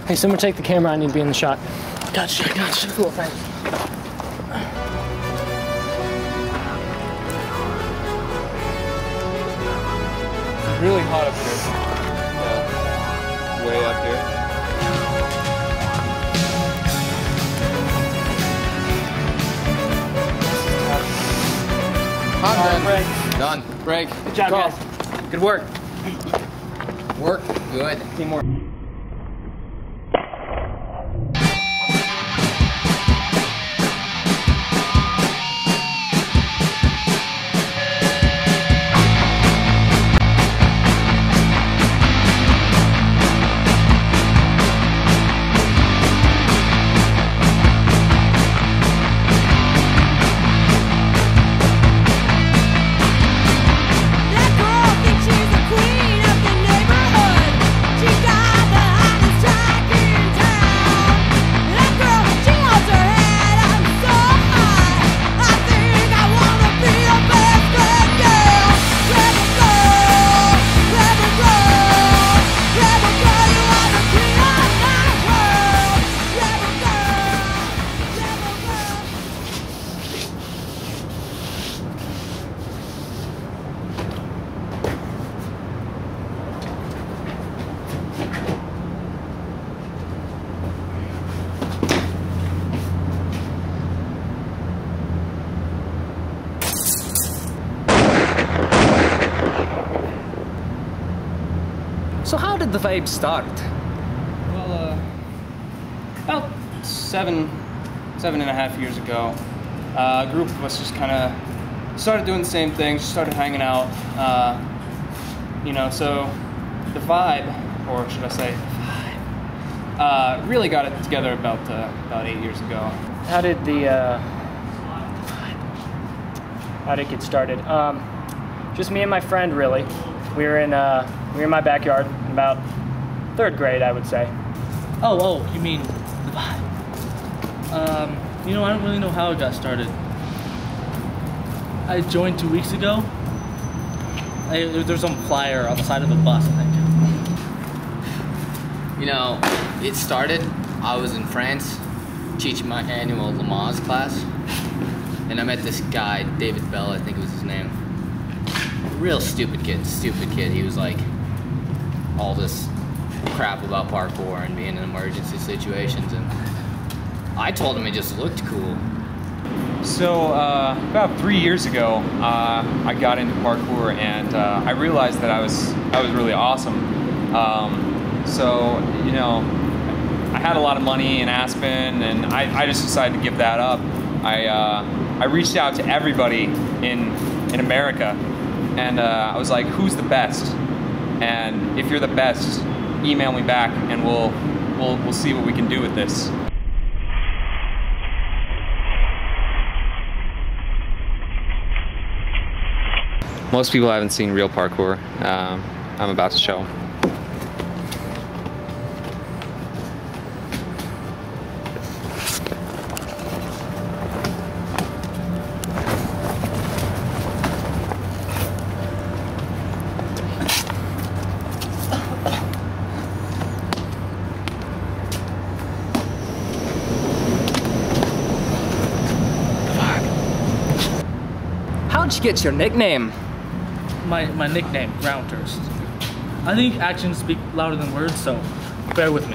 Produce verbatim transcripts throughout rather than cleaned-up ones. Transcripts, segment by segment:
Hey, someone take the camera. I need to be in the shot. Gotcha, gotcha. Cool, thanks. It's really hot up here. Yeah. Way up here. I'm done. Break. Done. Break. Good job, Go. guys. Good work. Work. Good. Teamwork. So how did the vibe start? Well, uh, about seven, seven and a half years ago, uh, a group of us just kind of started doing the same thing, just started hanging out. Uh, you know, so the vibe, or should I say, vibe, uh, really got it together about uh, about eight years ago. How did the, uh, how did it get started? Um, just me and my friend, really. We were in, uh, we were in my backyard in about third grade, I would say. Oh, oh, you mean the vibe. Um, you know, I don't really know how it got started. I joined two weeks ago. I, there's some flyer on the side of a bus, I think. You know, it started, I was in France teaching my annual Lamaze class, and I met this guy, David Bell, I think was his name. Real stupid kid, stupid kid. He was like all this crap about parkour and being in emergency situations, and I told him it just looked cool. So uh, about three years ago, uh, I got into parkour, and uh, I realized that I was I was really awesome. Um, so you know, I had a lot of money in Aspen, and I, I just decided to give that up. I uh, I reached out to everybody in in America, and uh, I was like, "Who's the best?" And if you're the best, email me back, and we'll we'll we'll see what we can do with this. Most people haven't seen real parkour. Um, I'm about to show. How'd you get your nickname? My, my nickname, Rounders. I think actions speak louder than words, so bear with me.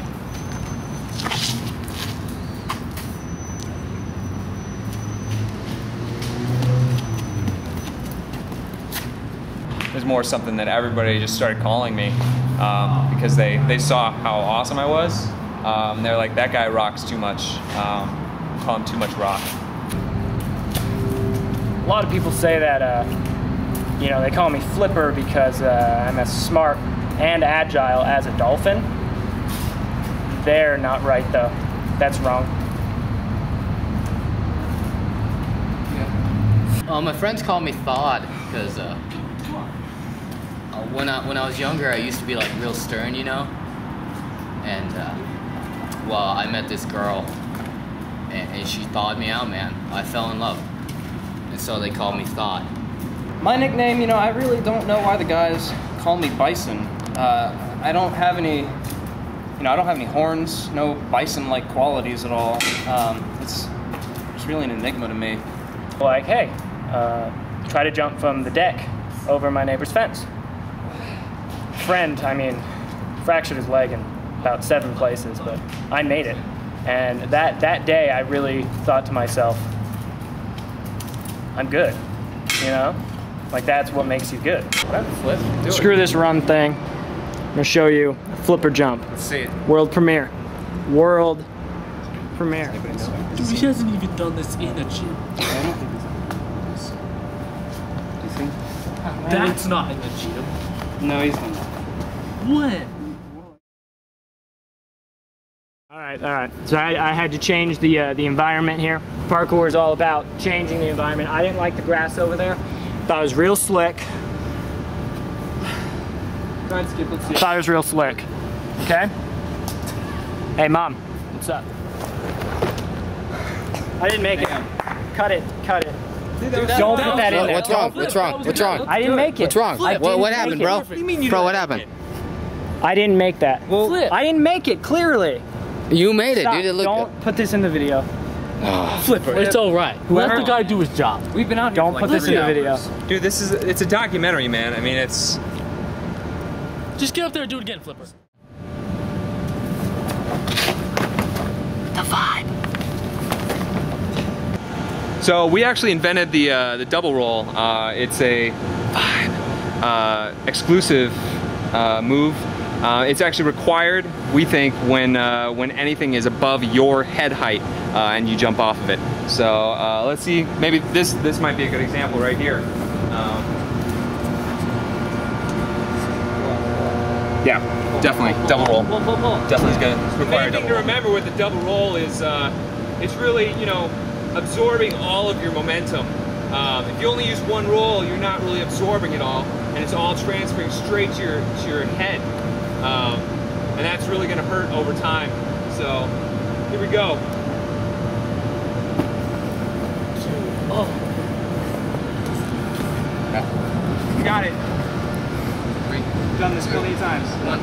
It was more something that everybody just started calling me um, because they, they saw how awesome I was. Um, they're like, that guy rocks too much. Um, call him too much rock. A lot of people say that, uh, you know, they call me Flipper because uh, I'm as smart and agile as a dolphin. They're not right, though. That's wrong. Yeah. Uh, my friends call me Thawed because uh, uh, when I when I was younger, I used to be like real stern, you know. And uh, well, I met this girl, and, and she thawed me out, man. I fell in love. And so they call me Thought. My nickname, you know, I really don't know why the guys call me Bison. Uh, I don't have any, you you know, I don't have any horns, no bison-like qualities at all. Um, it's, it's really an enigma to me. Like, hey, uh, try to jump from the deck over my neighbor's fence. Friend, I mean, fractured his leg in about seven places, but I made it. And that, that day, I really thought to myself, I'm good, you know? Like, that's what makes you good. Flip. Do it. Screw this run thing. I'm gonna show you a flipper jump. Let's see it. World premiere. World premiere. Dude, he hasn't even done this in a gym. I don't think he's done this. Do you think? That's not in the gym. No, he's done that. When? All right, all right. So I, I had to change the uh, the environment here. Parkour is all about changing the environment. I didn't like the grass over there. Thought it was real slick. Try and skip, let's see. Thought it was real slick. Okay? Hey, Mom. What's up? I didn't make it. Cut it. Cut it. Dude, that was Don't so put that in there. What's wrong? What's wrong? What's wrong? I didn't make it. What's wrong? I What, didn't what make happened, it. bro? What do you mean you Bro, didn't what make happened? I didn't make that. Well, Flip. I didn't make it, clearly. You made it, Stop. dude. It looked Don't put this in the video. Flipper. It's all right. Whoever- Let the guy do his job. we've been out here Don't for put like this in three the video. hours. Dude, this is, it's a documentary, man. I mean, it's... Just get up there and do it again, Flipper. So we actually invented the uh, the double roll. Uh, it's a uh, exclusive uh, move. Uh, it's actually required, we think, when uh, when anything is above your head height uh, and you jump off of it. So uh, let's see. Maybe this this might be a good example right here. Um, yeah, definitely double roll. Definitely is good. It's required. The main thing to remember with the double roll is uh, it's really, you know, absorbing all of your momentum. Um, if you only use one roll, you're not really absorbing it all, and it's all transferring straight to your to your head, um, and that's really going to hurt over time. So here we go. Oh. You got it. Three, You've done this a million times. one.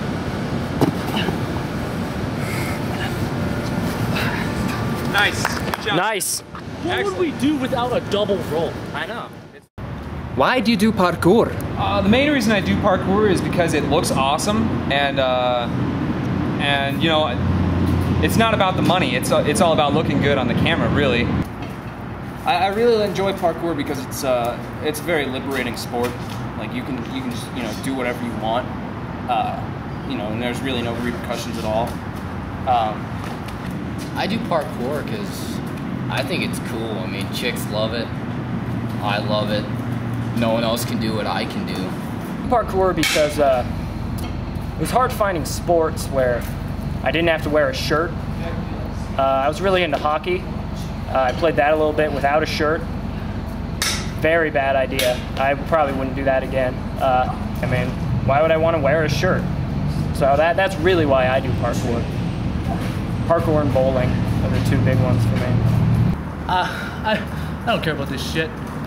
Nice. Good job. Nice. What Excellent. would we do without a double roll? I know. Why do you do parkour? Uh, the main reason I do parkour is because it looks awesome, and uh, and you know, it's not about the money. It's uh, it's all about looking good on the camera, really. I, I really enjoy parkour because it's uh, it's a very liberating sport. Like you can you can just, you know, do whatever you want, uh, you know, and there's really no repercussions at all. Um, I do parkour because I think it's cool. I mean, chicks love it. I love it. No one else can do what I can do. parkour because uh, it was hard finding sports where I didn't have to wear a shirt. Uh, I was really into hockey. Uh, I played that a little bit without a shirt. Very bad idea. I probably wouldn't do that again. Uh, I mean, why would I want to wear a shirt? So that that's really why I do parkour. Parkour and bowling are the two big ones for me. Uh, I, I don't care about this shit.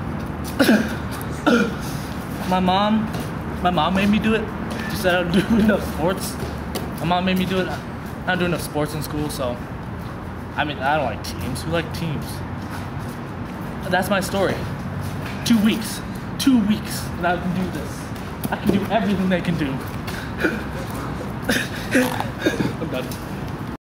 my mom, my mom made me do it. She said I don't do enough sports. My mom made me do it. I don't do enough sports in school, so. I mean, I don't like teams. Who like teams? That's my story. Two weeks. Two weeks, and I can do this. I can do everything they can do. I'm done.